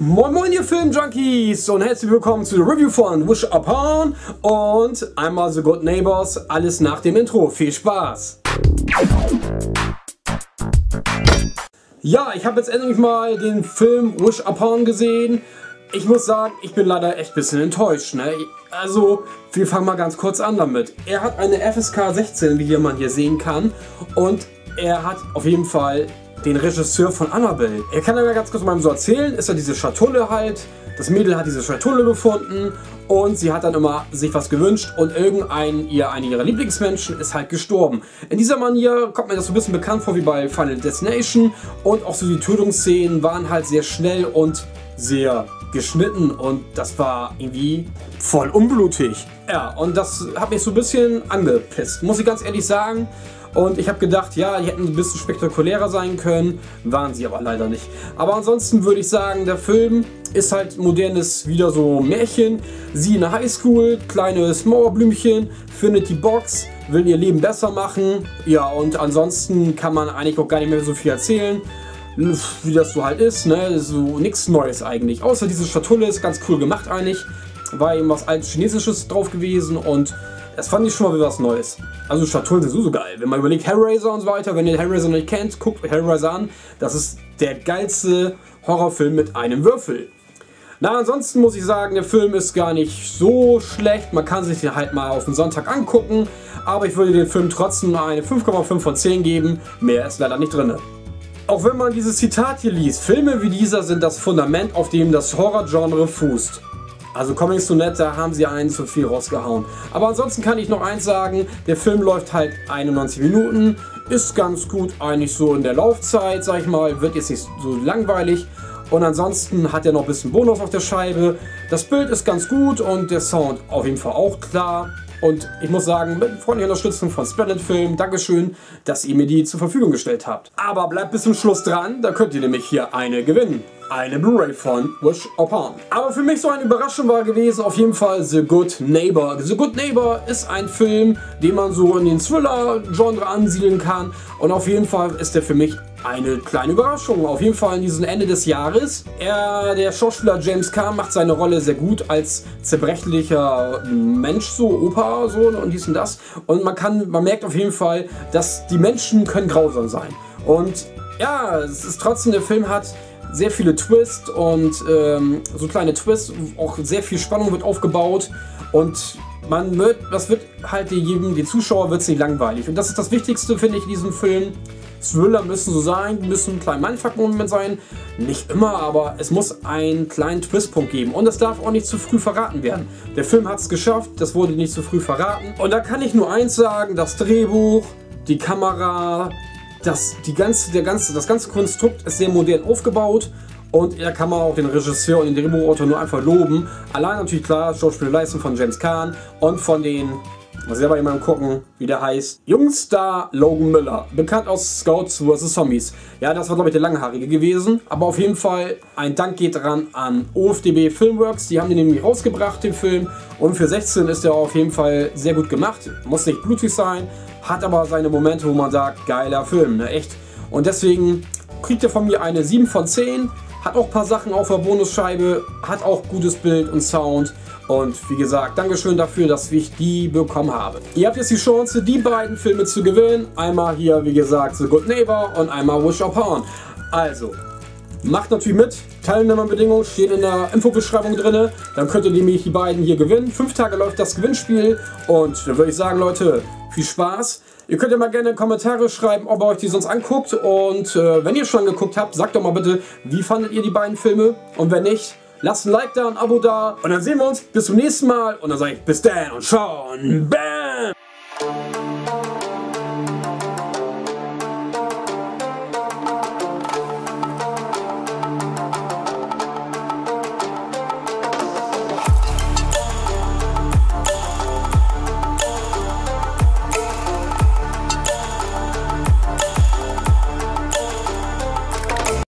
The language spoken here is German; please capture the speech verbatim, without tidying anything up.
Moin moin ihr Filmjunkies und herzlich willkommen zu der Review von Wish Upon und einmal The Good Neighbors, alles nach dem Intro. Viel Spaß! Ja, ich habe jetzt endlich mal den Film Wish Upon gesehen. Ich muss sagen, ich bin leider echt ein bisschen enttäuscht. Ne? Also, wir fangen mal ganz kurz an damit. Er hat eine F S K sechzehn, wie man hier sehen kann, und er hat auf jeden Fall den Regisseur von Annabelle. Er kann aber ganz kurz mal so erzählen, ist ja diese Schatulle halt. Das Mädel hat diese Schatulle gefunden und sie hat dann immer sich was gewünscht und irgendein ihr, einer ihrer Lieblingsmenschen ist halt gestorben. In dieser Manier kommt mir das so ein bisschen bekannt vor wie bei Final Destination und auch so die Tötungsszenen waren halt sehr schnell und sehr geschnitten und das war irgendwie voll unblutig. Ja, und das hat mich so ein bisschen angepisst, muss ich ganz ehrlich sagen. Und ich habe gedacht, ja, die hätten ein bisschen spektakulärer sein können, waren sie aber leider nicht. Aber ansonsten würde ich sagen, der Film ist halt modernes, wieder so Märchen. Sie in der Highschool, kleines Mauerblümchen, findet die Box, will ihr Leben besser machen. Ja, und ansonsten kann man eigentlich auch gar nicht mehr so viel erzählen, wie das so halt ist, ne? So nichts Neues eigentlich. Außer diese Schatulle ist ganz cool gemacht eigentlich. War eben was altes Chinesisches drauf gewesen und das fand ich schon mal wieder was Neues. Also Schatullen sind so, so geil. Wenn man überlegt, Hellraiser und so weiter, wenn ihr Hellraiser nicht kennt, guckt Hellraiser an. Das ist der geilste Horrorfilm mit einem Würfel. Na, ansonsten muss ich sagen, der Film ist gar nicht so schlecht. Man kann sich den halt mal auf den Sonntag angucken. Aber ich würde dem Film trotzdem eine fünf Komma fünf von zehn geben. Mehr ist leider nicht drin. Auch wenn man dieses Zitat hier liest, Filme wie dieser sind das Fundament, auf dem das Horrorgenre fußt. Also Comics so nett, da haben sie einen zu viel rausgehauen. Aber ansonsten kann ich noch eins sagen, der Film läuft halt einundneunzig Minuten, ist ganz gut eigentlich so in der Laufzeit, sag ich mal, wird jetzt nicht so langweilig. Und ansonsten hat er noch ein bisschen Bonus auf der Scheibe. Das Bild ist ganz gut und der Sound auf jeden Fall auch klar. Und ich muss sagen, mit freundlicher Unterstützung von Splendid Film, Dankeschön, dass ihr mir die zur Verfügung gestellt habt. Aber bleibt bis zum Schluss dran, da könnt ihr nämlich hier eine gewinnen. Eine Blu-ray von Wish Upon. Aber für mich so eine Überraschung war gewesen auf jeden Fall The Good Neighbor. The Good Neighbor ist ein Film, den man so in den Thriller-Genre ansiedeln kann. Und auf jeden Fall ist der für mich eine kleine Überraschung. Auf jeden Fall in diesem Ende des Jahres. Er, der Schauspieler James Caan macht seine Rolle sehr gut als zerbrechlicher Mensch, so Opa, so und dies und das. Und man kann, man merkt auf jeden Fall, dass die Menschen können grausam sein. Und ja, es ist trotzdem, der Film hat sehr viele Twists und ähm, so kleine Twists, auch sehr viel Spannung wird aufgebaut und man wird, das wird halt jedem, den Zuschauer wird es nicht langweilig und das ist das Wichtigste, finde ich, in diesem Film. Thriller müssen so sein, müssen ein kleiner Mindfuck-Moment sein, nicht immer, aber es muss einen kleinen Twistpunkt geben und es darf auch nicht zu früh verraten werden. Der Film hat es geschafft, das wurde nicht zu früh verraten und da kann ich nur eins sagen, das Drehbuch, die Kamera, Das, die ganze, der ganze, das ganze Konstrukt ist sehr modern aufgebaut und da kann man auch den Regisseur und den Drehbuchautor nur einfach loben. Allein natürlich klar, Schauspielleistung von James Caan und von den, mal selber jemanden gucken, wie der heißt, Jungstar Logan Miller, bekannt aus Scouts versus. Zombies. Ja, das war glaube ich der Langhaarige gewesen, aber auf jeden Fall ein Dank geht daran an O F D B Filmworks, die haben den nämlich rausgebracht, den Film, und für sechzehn ist der auf jeden Fall sehr gut gemacht, muss nicht blutig sein, hat aber seine Momente, wo man sagt, geiler Film, ne, echt. Und deswegen kriegt er von mir eine sieben von zehn, hat auch ein paar Sachen auf der Bonusscheibe, hat auch gutes Bild und Sound. Und wie gesagt, Dankeschön dafür, dass ich die bekommen habe. Ihr habt jetzt die Chance, die beiden Filme zu gewinnen. Einmal hier, wie gesagt, The Good Neighbor und einmal Wish Upon. Also, macht natürlich mit. Teilnehmerbedingungen stehen in der Infobeschreibung drin. Dann könnt ihr nämlich die beiden hier gewinnen. Fünf Tage läuft das Gewinnspiel. Und dann würde ich sagen, Leute, viel Spaß. Ihr könnt ja mal gerne Kommentare schreiben, ob ihr euch die sonst anguckt. Und äh, wenn ihr schon geguckt habt, sagt doch mal bitte, wie fandet ihr die beiden Filme? Und wenn nicht, lasst ein Like da, ein Abo da. Und dann sehen wir uns bis zum nächsten Mal. Und dann sage ich bis dann und ciao und bam.